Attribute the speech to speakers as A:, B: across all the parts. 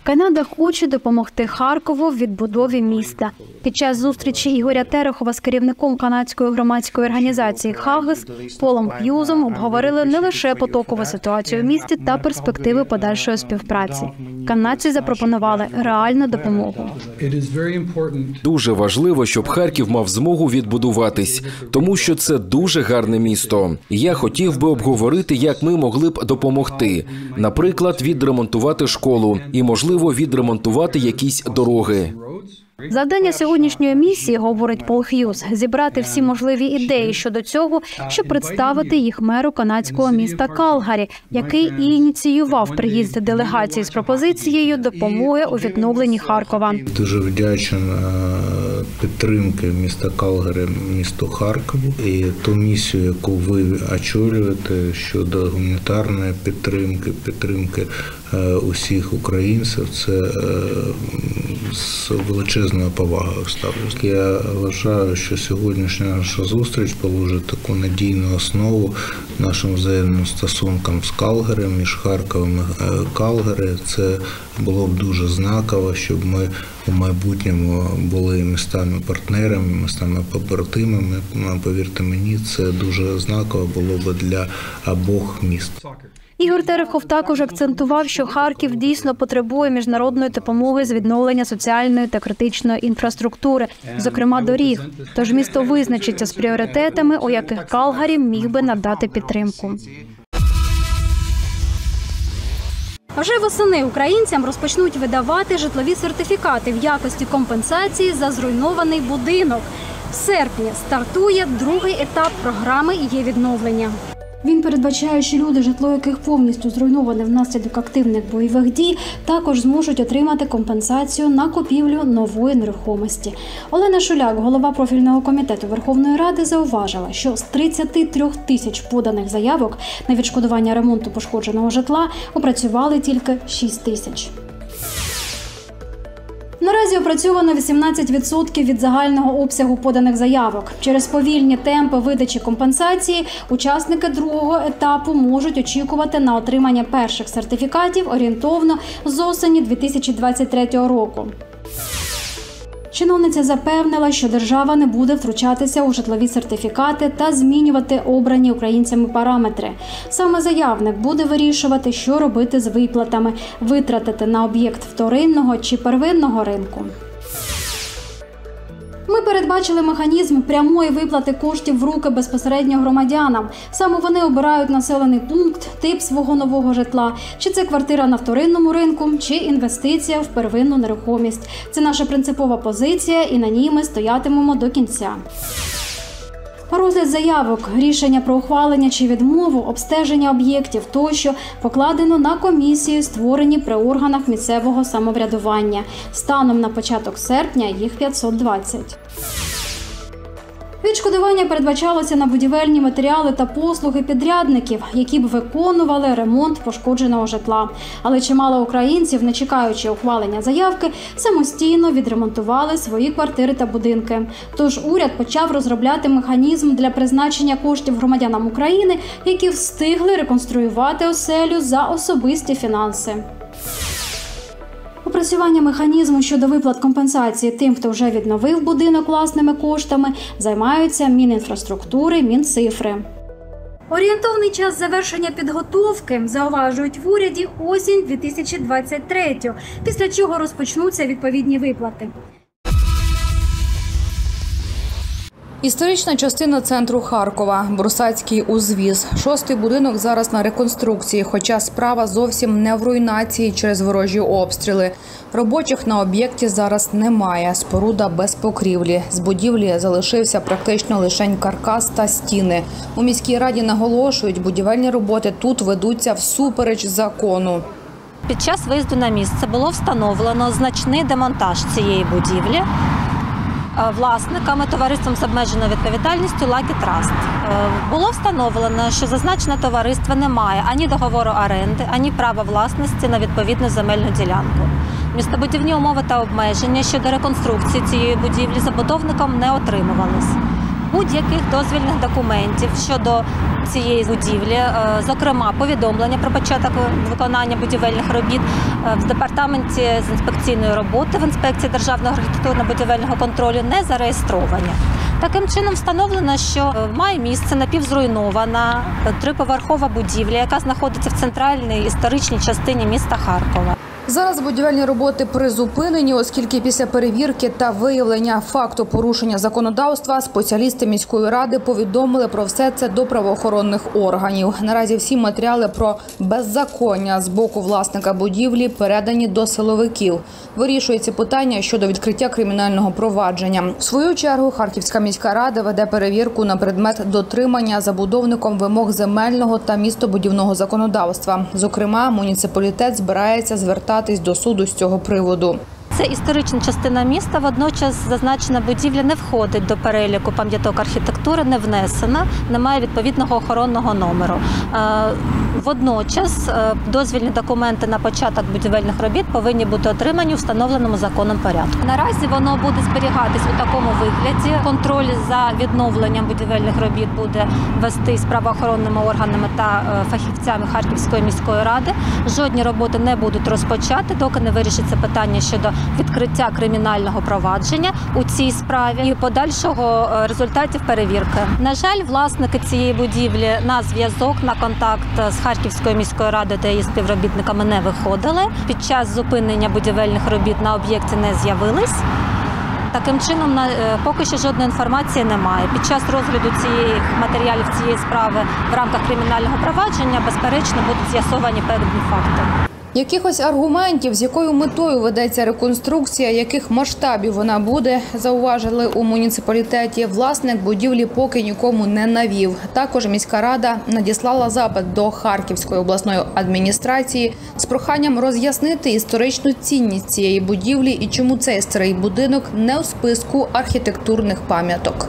A: Канада хоче допомогти Харкову в відбудові міста. Під час зустрічі Ігоря Терехова з керівником канадської громадської організації «Хагес» Полом Х'юзом обговорили не лише потокову ситуацію в місті та перспективи подальшої співпраці. Канадці запропонували реальну допомогу.
B: Дуже важливо, щоб Харків мав змогу відбудуватись, тому що це дуже гарне місто. Я хотів би обговорити, як ми могли б допомогти. Наприклад, відремонтувати школу і, можливо, відремонтувати якісь дороги.
A: Завдання сьогоднішньої місії, говорить Пол Х'юз, зібрати всі можливі ідеї щодо цього, щоб представити їх меру канадського міста Калгарі, який і ініціював приїзд делегації з пропозицією допомоги у відновленні Харкова.
C: Дуже вдячен підтримки міста Калгарі, місту Харкову і ту місію, яку ви очолюєте щодо гуманітарної підтримки усіх українців. Це з величезною повагою ставлюсь. Я вважаю, що сьогоднішня наша зустріч положить таку надійну основу нашим взаємним стосункам з Калгарі, між Харковом і Калгарі. Це було б дуже знаково, щоб ми у майбутньому були містами-партнерами, містами-побратимами. Повірте мені, це дуже знаково було б для обох міст.
A: Ігор Терехов також акцентував, що Харків дійсно потребує міжнародної допомоги з відновлення соціальної та критичної інфраструктури, зокрема доріг. Тож місто визначиться з пріоритетами, у яких Калгарі міг би надати підтримку. Вже восени українцям розпочнуть видавати житлові сертифікати в якості компенсації за зруйнований будинок. В серпні стартує другий етап програми «Є відновлення». Він передбачає, що люди, житло яких повністю зруйноване внаслідок активних бойових дій, також зможуть отримати компенсацію на купівлю нової нерухомості. Олена Шуляк, голова профільного комітету Верховної Ради, зауважила, що з 33 тисяч поданих заявок на відшкодування ремонту пошкодженого житла опрацювали тільки 6 тисяч. Наразі опрацьовано 18% від загального обсягу поданих заявок. Через повільні темпи видачі компенсації учасники другого етапу можуть очікувати на отримання перших сертифікатів орієнтовно з осені 2023 року. Чиновниця запевнила, що держава не буде втручатися у житлові сертифікати та змінювати обрані українцями параметри. Саме заявник буде вирішувати, що робити з виплатами – витратити на об'єкт вторинного чи первинного ринку. Ми передбачили механізм прямої виплати коштів в руки безпосередньо громадянам. Саме вони обирають населений пункт, тип свого нового житла. Чи це квартира на вторинному ринку, чи інвестиція в первинну нерухомість. Це наша принципова позиція, і на ній ми стоятимемо до кінця. Розгляд заявок, рішення про ухвалення чи відмову, обстеження об'єктів тощо покладено на комісії, створені при органах місцевого самоврядування. Станом на початок серпня їх 520. Відшкодування передбачалося на будівельні матеріали та послуги підрядників, які б виконували ремонт пошкодженого житла. Але чимало українців, не чекаючи ухвалення заявки, самостійно відремонтували свої квартири та будинки. Тож уряд почав розробляти механізм для призначення коштів громадянам України, які встигли реконструювати оселю за особисті фінанси. Опрацювання механізму щодо виплат компенсації тим, хто вже відновив будинок власними коштами, займаються Мінінфраструктури, Мінцифри. Орієнтовний час завершення підготовки, зауважують в уряді, осінь 2023, після чого розпочнуться відповідні виплати.
D: Історична частина центру Харкова – Брусацький узвіз. 6-й будинок зараз на реконструкції, хоча справа зовсім не в руйнації через ворожі обстріли. Робочих на об'єкті зараз немає, споруда без покрівлі. З будівлі залишився практично лише каркас та стіни. У міській раді наголошують, будівельні роботи тут ведуться всупереч закону.
E: Під час виїзду на місце було встановлено значний демонтаж цієї будівлі власниками товариством з обмеженою відповідальністю «Лакі Траст». Було встановлено, що зазначене товариство не має ані договору оренди, ані права власності на відповідну земельну ділянку. Містобудівні умови та обмеження щодо реконструкції цієї будівлі забудовником не отримувались. будь-яких дозвільних документів щодо цієї будівлі, зокрема повідомлення про початок виконання будівельних робіт в департаменті з інспекційної роботи в інспекції Державного архітектурно-будівельного контролю не зареєстровані. Таким чином встановлено, що має місце напівзруйнована триповерхова будівля, яка знаходиться в центральній історичній частині міста Харкова.
D: Зараз будівельні роботи призупинені, оскільки після перевірки та виявлення факту порушення законодавства спеціалісти міської ради повідомили про все це до правоохоронних органів. Наразі всі матеріали про беззаконня з боку власника будівлі передані до силовиків. Вирішується питання щодо відкриття кримінального провадження. В свою чергу Харківська міська рада веде перевірку на предмет дотримання забудовником вимог земельного та містобудівного законодавства. Зокрема, муніципалітет збирається звертатись до суду з цього приводу.
E: Це історична частина міста, водночас зазначена будівля не входить до переліку пам'яток архітектури, не внесена, немає відповідного охоронного номеру. Водночас дозвільні документи на початок будівельних робіт повинні бути отримані у встановленому законом порядку. Наразі воно буде зберігатись у такому вигляді. Контроль за відновленням будівельних робіт буде вестись правоохоронними органами та фахівцями Харківської міської ради. Жодні роботи не будуть розпочати, доки не вирішиться питання щодо відкриття кримінального провадження у цій справі і подальшого результатів перевірки. На жаль, власники цієї будівлі на зв'язок, на контакт з Харківською міською радою та її співробітниками не виходили. Під час зупинення будівельних робіт на об'єкті не з'явились. Таким чином, поки що жодної інформації немає. Під час розгляду матеріалів цієї справи в рамках кримінального провадження, безперечно, будуть з'ясовані певні факти.
D: Якихось аргументів, з якою метою ведеться реконструкція, яких масштабів вона буде, зауважили у муніципалітеті. Власник будівлі поки нікому не навів. Також міська рада надіслала запит до Харківської обласної адміністрації з проханням роз'яснити історичну цінність цієї будівлі і чому цей старий будинок не у списку архітектурних пам'яток.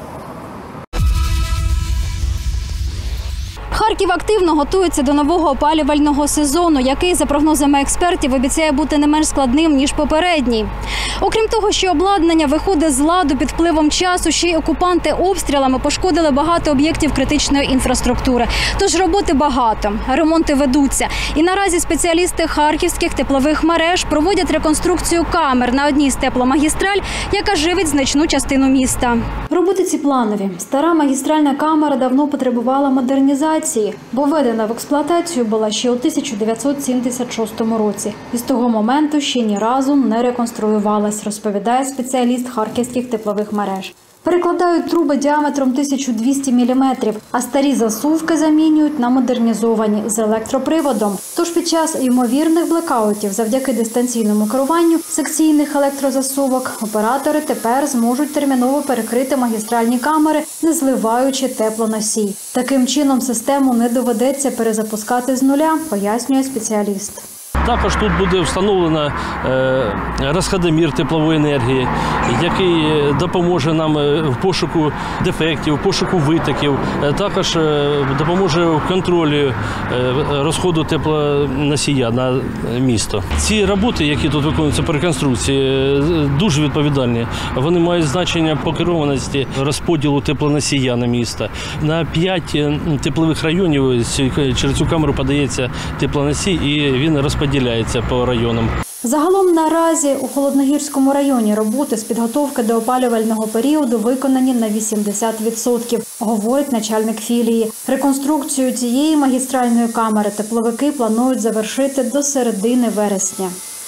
A: Харків активно готується до нового опалювального сезону, який, за прогнозами експертів, обіцяє бути не менш складним, ніж попередній. Окрім того, що обладнання виходить з ладу під впливом часу, ще й окупанти обстрілами пошкодили багато об'єктів критичної інфраструктури. Тож роботи багато, ремонти ведуться. І наразі спеціалісти харківських теплових мереж проводять реконструкцію камер на одній з тепломагістраль, яка живить значну частину міста. Роботи ці планові. Стара магістральна камера давно потребувала модернізації, бо введена в експлуатацію була ще у 1976 році. І з того моменту ще ні разу не реконструювалась, розповідає спеціаліст харківських теплових мереж. Перекладають труби діаметром 1200 мм, а старі засувки замінюють на модернізовані з електроприводом. Тож під час ймовірних блекаутів завдяки дистанційному керуванню секційних електрозасувок оператори тепер зможуть терміново перекрити магістральні камери, не зливаючи теплоносій. Таким чином систему не доведеться перезапускати з нуля, пояснює спеціаліст.
F: Також тут буде встановлено розходомір теплової енергії, який допоможе нам в пошуку дефектів, в пошуку витоків, також допоможе в контролі розходу теплоносія на місто. Ці роботи, які тут виконуються по реконструкції, дуже відповідальні. Вони мають значення по керованості розподілу теплоносія на місто. На 5 теплових районів через цю камеру подається теплоносій і він розподіляється по районам.
A: Загалом наразі у Холодногірському районі роботи з підготовки до опалювального періоду виконані на 80%, говорить начальник філії. Реконструкцію цієї магістральної камери тепловики планують завершити до середини вересня.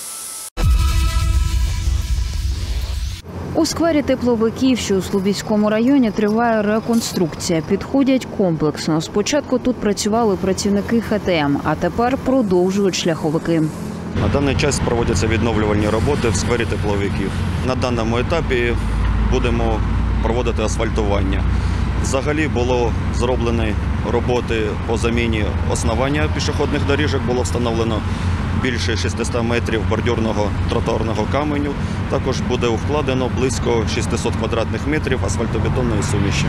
G: У сквері тепловиків, що у Слобідському районі, триває реконструкція. Підходять комплексно. Спочатку тут працювали працівники ХТМ, а тепер продовжують шляховики.
H: На даний час проводяться відновлювальні роботи в сквері тепловиків. На даному етапі будемо проводити асфальтування. Взагалі було зроблені роботи по заміні основання пішохідних доріжок, було встановлено більше 600 метрів бордюрного тротуарного каменю. Також буде вкладено близько 600 квадратних метрів асфальтобетонної суміші.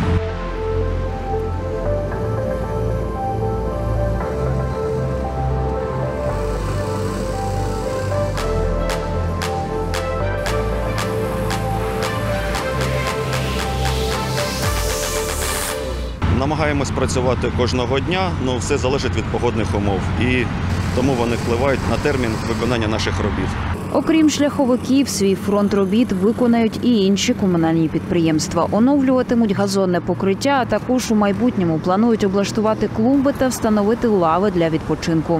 H: Намагаємось працювати кожного дня, але все залежить від погодних умов. І тому вони впливають на термін виконання наших робіт.
G: Окрім шляховиків, свій фронт робіт виконають і інші комунальні підприємства. Оновлюватимуть газонне покриття, а також у майбутньому планують облаштувати клумби та встановити лави для відпочинку.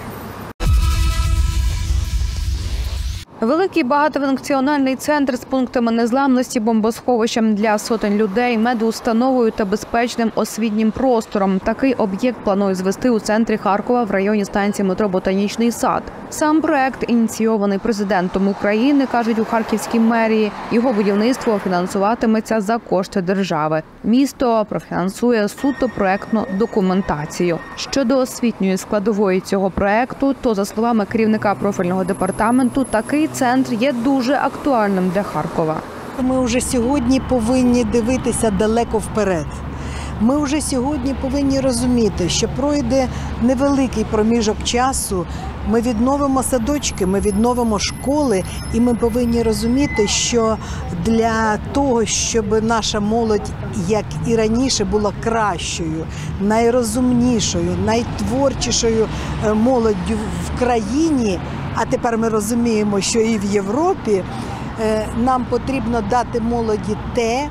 D: Великий багатофункціональний центр з пунктами незламності, бомбосховищем для сотень людей, медустановою та безпечним освітнім простором. Такий об'єкт планують звести у центрі Харкова в районі станції метро «Ботанічний сад». Сам проект ініційований президентом України, кажуть у Харківській мерії. Його будівництво фінансуватиметься за кошти держави. Місто профінансує суто проектну документацію. Щодо освітньої складової цього проекту, то, за словами керівника профільного департаменту, такий центр є дуже актуальним для Харкова.
I: Ми вже сьогодні повинні дивитися далеко вперед. Ми вже сьогодні повинні розуміти, що пройде невеликий проміжок часу, ми відновимо садочки, ми відновимо школи, і ми повинні розуміти, що для того, щоб наша молодь, як і раніше, була кращою, найрозумнішою, найтворчішою молоддю в країні, а тепер ми розуміємо, що і в Європі, нам потрібно дати молоді те,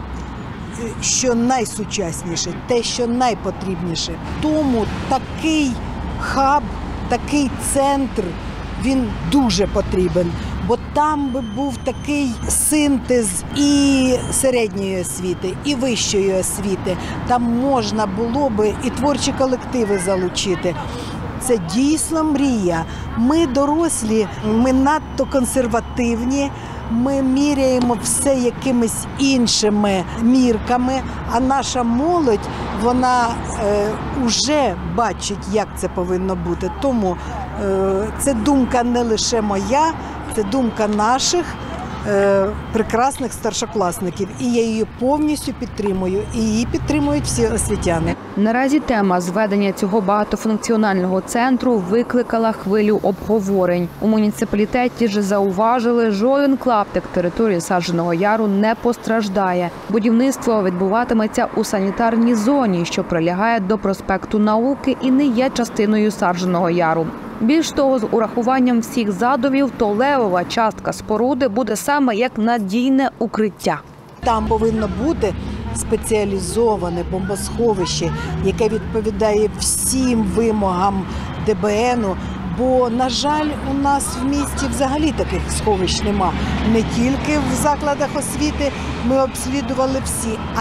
I: що найсучасніше, те, що найпотрібніше. Тому такий хаб, такий центр, він дуже потрібен, бо там би був такий синтез і середньої освіти, і вищої освіти. Там можна було би і творчі колективи залучити. Це дійсно мрія. Ми дорослі, ми надто консервативні, ми міряємо все якимись іншими мірками, а наша молодь, вона вже бачить, як це повинно бути. Тому це думка не лише моя, це думка наших прекрасних старшокласників. І я її повністю підтримую, і її підтримують всі освітяни.
D: Наразі тема зведення цього багатофункціонального центру викликала хвилю обговорень. У муніципалітеті ж зауважили, жоден клаптик території Саджаного Яру не постраждає. Будівництво відбуватиметься у санітарній зоні, що прилягає до проспекту Науки і не є частиною Саджаного Яру. Більш того, з урахуванням всіх задумів, то левова частка споруди буде саме як надійне укриття.
I: Там повинно бути спеціалізоване бомбосховище, яке відповідає всім вимогам ДБН-у, бо, на жаль, у нас в місті взагалі таких сховищ нема. Не тільки в закладах освіти ми обслідували всі, а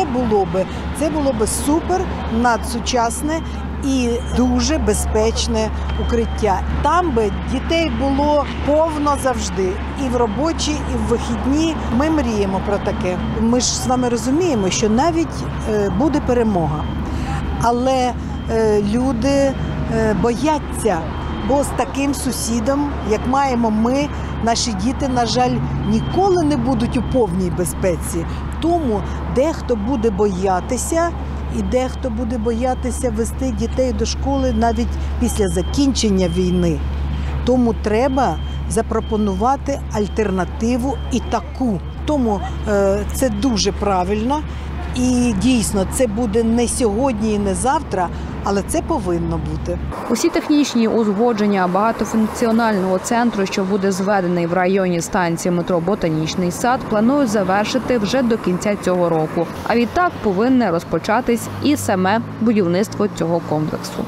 I: це було би супер, надсучасне і дуже безпечне укриття. Там би дітей було повно завжди. І в робочі, і в вихідні. Ми мріємо про таке. Ми ж з вами розуміємо, що навіть буде перемога. Але люди бояться, бо з таким сусідом, як маємо ми, наші діти, на жаль, ніколи не будуть у повній безпеці. Тому дехто буде боятися, і дехто буде боятися вести дітей до школи навіть після закінчення війни. Тому треба запропонувати альтернативу і таку. Тому це дуже правильно. І дійсно, це буде не сьогодні і не завтра, але це повинно бути.
D: Усі технічні узгодження багатофункціонального центру, що буде зведений в районі станції метро «Ботанічний сад», планують завершити вже до кінця цього року. А відтак повинне розпочатись і саме будівництво цього комплексу.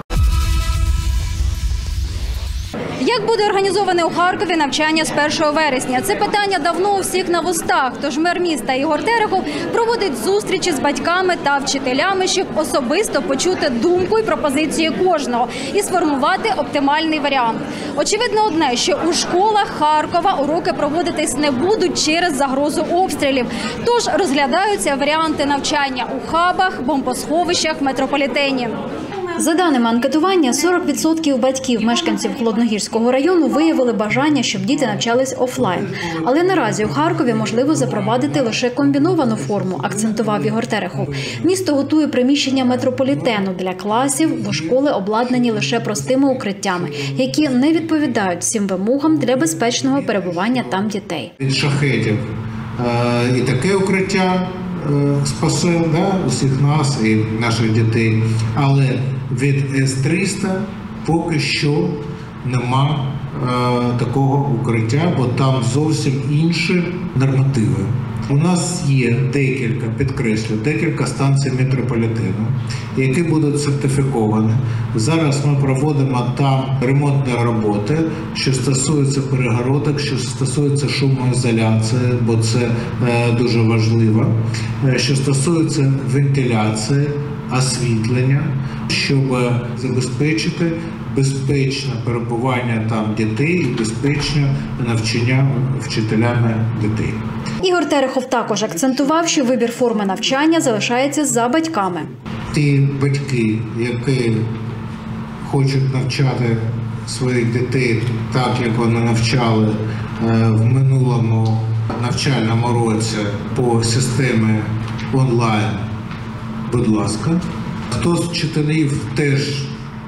A: Як буде організоване у Харкові навчання з 1 вересня? Це питання давно у всіх на вустах. Тож мер міста Ігор Терехов проводить зустрічі з батьками та вчителями, щоб особисто почути думку і пропозиції кожного і сформувати оптимальний варіант. Очевидно одне, що у школах Харкова уроки проводитись не будуть через загрозу обстрілів. Тож розглядаються варіанти навчання у хабах, бомбосховищах, метрополітені. За даними анкетування, 40% батьків мешканців Холодногірського району виявили бажання, щоб діти навчались офлайн. Але наразі у Харкові можливо запровадити лише комбіновану форму, акцентував Ігор Терехов. Місто готує приміщення метрополітену для класів, бо школи обладнані лише простими укриттями, які не відповідають всім вимогам для безпечного перебування там дітей.
J: Від шахедів і таке укриття
C: спасе, усіх нас і наших дітей, але від С-300 поки що нема такого укриття, бо там зовсім інші нормативи. У нас є декілька станцій метрополітену, які будуть сертифіковані. Зараз ми проводимо там ремонтні роботи, що стосуються перегородок, що стосується шумоізоляції, бо це дуже важливо, що стосується вентиляції, освітлення, щоб забезпечити безпечне перебування там дітей і безпечне навчання вчителями дітей.
A: Ігор Терехов також акцентував, що вибір форми навчання залишається за батьками.
C: Ті батьки, які хочуть навчати своїх дітей так, як вони навчали в минулому навчальному році по системі онлайн, будь ласка. Хто з вчителів теж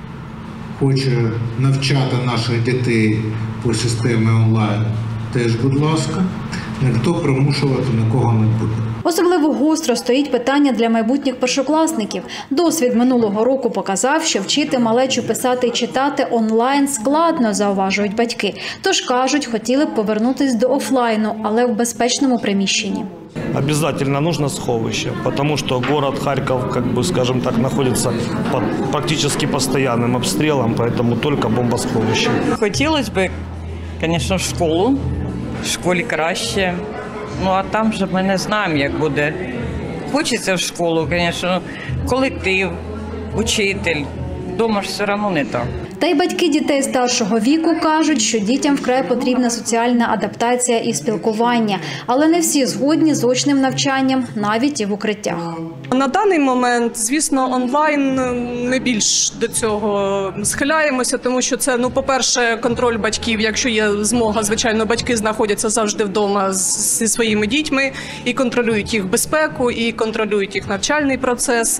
C: хоче навчати наших дітей по системі онлайн, теж, будь ласка. Ніхто примушувати нікого не буде.
A: Особливо гостро стоїть питання для майбутніх першокласників. Досвід минулого року показав, що вчити малечу писати і читати онлайн складно, зауважують батьки. Тож кажуть, хотіли б повернутися до офлайну, але в безпечному приміщенні.
J: Обязательно нужно сховище, потому что город Харьков, скажем так, находится под практически постоянным обстрелом, поэтому только бомбосховище.
K: Хотілося б, звісно, в школу. В школі краще. А там же ми не знаємо, як буде. Хочеться в школу, звісно, колектив, учитель. Вдома ж все одно не так.
A: Та й батьки дітей старшого віку кажуть, що дітям вкрай потрібна соціальна адаптація і спілкування. Але не всі згодні з очним навчанням, навіть і в укриттях.
L: На даний момент, звісно, онлайн ми більш до цього схиляємося, тому що це, по-перше, контроль батьків. Якщо є змога, звичайно, батьки знаходяться завжди вдома зі своїми дітьми і контролюють їх безпеку, і контролюють їх навчальний процес.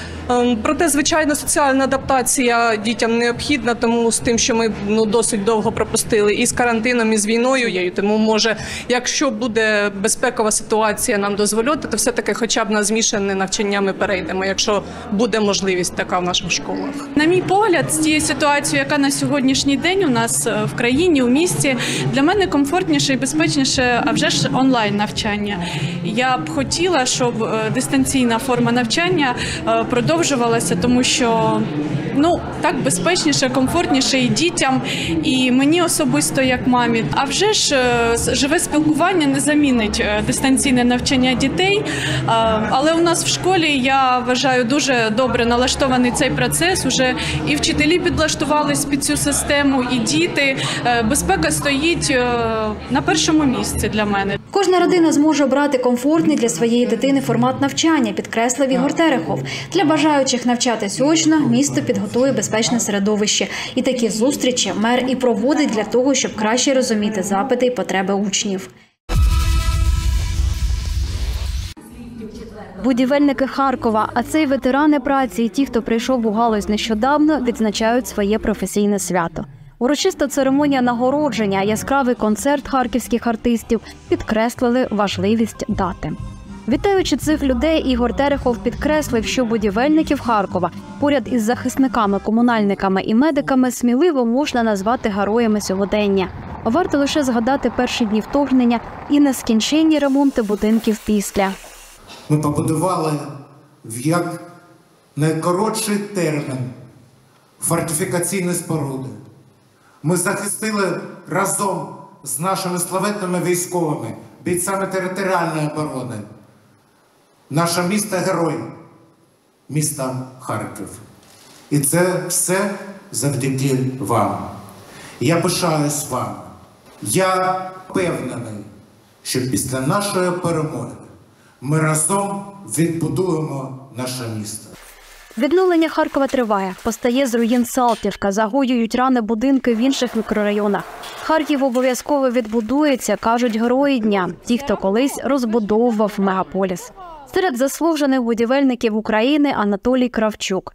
L: Проте, звичайно, соціальна адаптація дітям необхідна, тому з тим, що ми досить довго пропустили і з карантином, і з війною, тому може, якщо буде безпекова ситуація нам дозволяти, то все-таки хоча б на змішане навчання ми перейдемо, якщо буде можливість така в наших школах.
M: На мій погляд, з тією ситуацією, яка на сьогоднішній день у нас в країні, у місті, для мене комфортніше і безпечніше, а вже ж онлайн навчання. Я б хотіла, щоб дистанційна форма навчання продовжувалася, тому що так безпечніше, комфортніше і дітям, і мені особисто як мамі. А вже ж живе спілкування не замінить дистанційне навчання дітей, але у нас в школі, я вважаю, дуже добре налаштований цей процес, уже і вчителі підлаштувались під цю систему, і діти. Безпека стоїть на першому місці для мене.
A: Кожна родина зможе обрати комфортний для своєї дитини формат навчання, підкреслив Ігор Терехов. Для бажаючих навчатись очно місто підготує безпечне середовище. І такі зустрічі мер і проводить для того, щоб краще розуміти запити і потреби учнів. Будівельники Харкова, а це й ветерани праці, і ті, хто прийшов у галузь нещодавно, відзначають своє професійне свято. Урочиста церемонія нагородження, яскравий концерт харківських артистів підкреслили важливість дати. Вітаючи цих людей, Ігор Терехов підкреслив, що будівельників Харкова поряд із захисниками, комунальниками і медиками сміливо можна назвати героями сьогодення. Варто лише згадати перші дні вторгнення і нескінченні ремонти будинків після.
N: Ми побудували в як найкоротший термін фортифікаційні споруди. Ми захистили разом з нашими славетними військовими, бійцями територіальної оборони, наше місто-герой, місто Харків. І це все завдяки вам. Я пишаюсь вами. Я впевнений, що після нашої перемоги ми разом відбудуємо наше місто.
A: Відновлення Харкова триває. Постає з руїн Салтівка, загоюють рани будинки в інших мікрорайонах. Харків обов'язково відбудується, кажуть герої дня, ті, хто колись розбудовував мегаполіс. Серед заслужених будівельників України Анатолій Кравчук.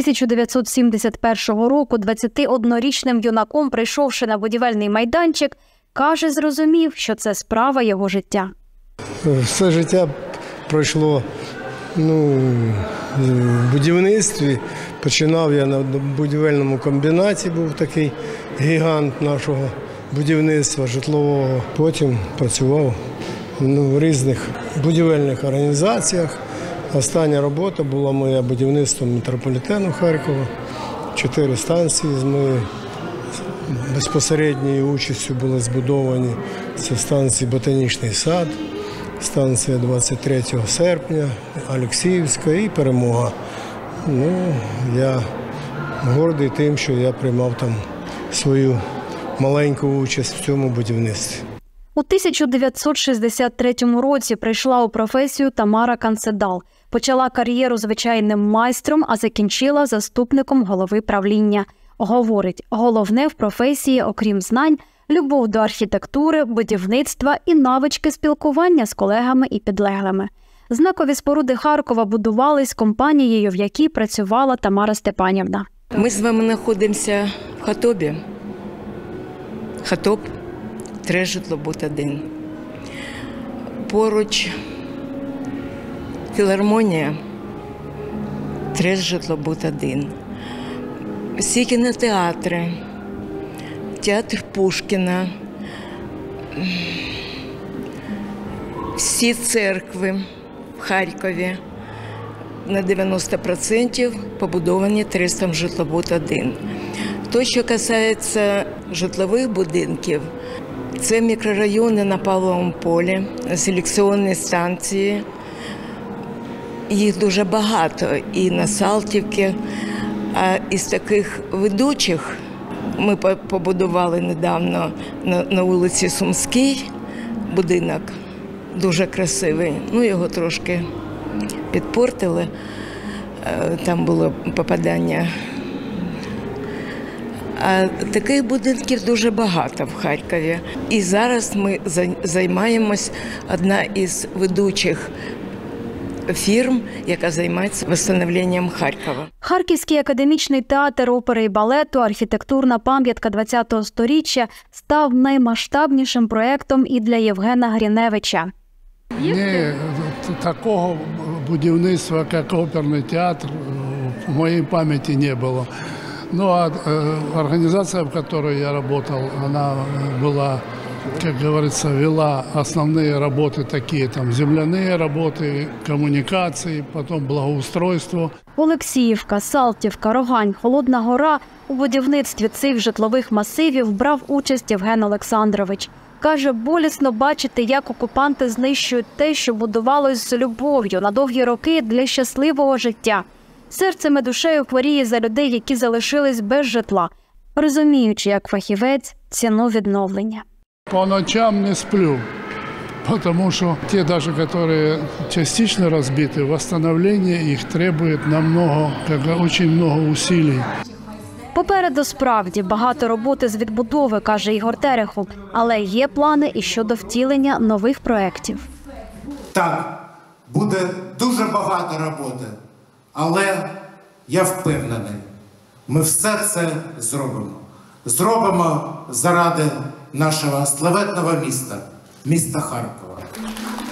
A: 1971 року 21-річним юнаком, прийшовши на будівельний майданчик, каже, зрозумів, що це справа його життя.
O: Все життя пройшло в будівництві. Починав я на будівельному комбінаті, був такий гігант нашого будівництва житлового. Потім працював в різних будівельних організаціях. Остання робота була моя будівництво метрополітену Харкова. 4 станції з моєю безпосередньою участю були збудовані. Це станції Ботанічний сад, станція 23 серпня, Олексіївська і Перемога. Я гордий тим, що я приймав там свою маленьку участь в цьому будівництві.
A: У 1963 році прийшла у професію Тамара Канцедал. Почала кар'єру звичайним майстром, а закінчила заступником голови правління. Говорить, головне в професії, окрім знань, любов до архітектури, будівництва і навички спілкування з колегами і підлеглими. Знакові споруди Харкова будувались компанією, в якій працювала Тамара Степанівна.
P: Ми з вами знаходимося в Хатобі. Хатоп, 3 житлобут 1. Поруч філармонія, 3 житлобут 1. Всі кінотеатри, театр Пушкіна, всі церкви в Харкові на 90% побудовані 300 житлобут 1. То, що касається житлових будинків, це мікрорайони на Павловому полі, селекційні станції. Їх дуже багато і на Салтівці. А із таких ведучих ми побудували недавно на вулиці Сумській будинок, дуже красивий. Його трошки підпортили, там було попадання. А таких будинків дуже багато в Харкові. І зараз ми займаємось, одна із ведучих фірм, яка займається відновленням Харкова.
A: Харківський академічний театр опери і балету, архітектурна пам'ятка ХХ століття, став наймасштабнішим проєктом і для Євгена Гриневича.
Q: Ні, такого будівництва, як оперний театр, в моїй пам'яті не було. А организация, в которой я работал, она была, как говорится, вела основные работы такие, там, земляные работы, коммуникации, потом благоустройство.
A: Олексіївка, Салтівка, Рогань, Холодна Гора – у будівництві цих житлових масивів брав участь Євген Олександрович. Каже, болісно бачити, як окупанти знищують те, що будувалось з любов'ю на довгі роки для щасливого життя. Серцем і душею хворіє за людей, які залишились без житла, розуміючи, як фахівець, ціну відновлення.
Q: По ночам не сплю, потому что те даже, которые частично разбиты, восстановление их требует очень много усилий.
A: Попереду справді багато роботи з відбудови, каже Ігор Терехов, але є плани і щодо втілення нових проєктів.
N: Так, буде дуже багато роботи, але я впевнений, ми все це зробимо. Зробимо заради нашого славетного міста Харкова.